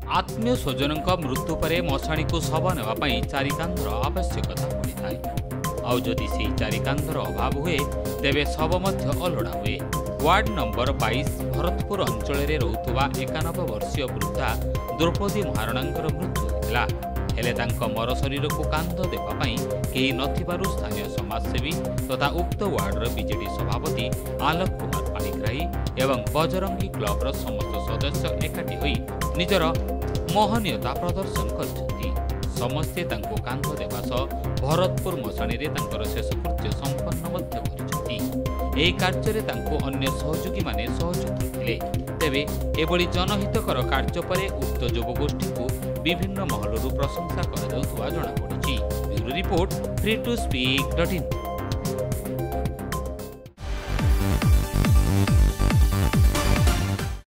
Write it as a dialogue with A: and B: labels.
A: आत्मीय स्वजनों मृत्यु पर मशाणी को शव नापी चारिकांधर आवश्यकता पड़ता है। आउ जदि से चारिकांधर अभाव हुए तेबे शव अलोड़ा हुए। वार्ड नंबर 22 भरतपुर अंचल में रोकुवा 91 वर्षीय वृद्धा द्रौपदी महाराणांकर मृत्यु होता हेले तांको मर शरीर को कांध देवाई कई नथिबारु स्थानीय समाजसेवी तथा उक्त वार्डर बीजेडी सभापति आलोक कुमार पाणिग्राही एवं बजरंगी क्लबर समस्त सदस्य एकाठी होई निजर महनीयता प्रदर्शन करछंती। समस्ते तांको कांध देवा सह भरतपुर मशाणी रे तांकर शेषकृत्य संपन्न मध्य करिसंती। एही कार्य तांको अन्य सहयोगी माने सहयोग करथिले। तेबे एभली जनहितकर कार्य परे उक्त युवगोष्ठी को विभिन्न महलरू प्रशंसा करा जाउथुवा जणा पड़िछि। Bureau report free2speak.in।